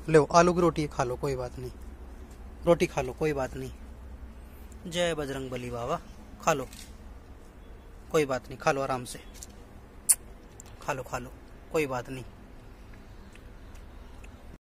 लो आलू की रोटी खा लो, कोई बात नहीं। रोटी खा लो, कोई बात नहीं। जय बजरंग बली बाबा। खा लो, कोई बात नहीं, खा लो आराम से। खा लो खा लो, कोई बात नहीं।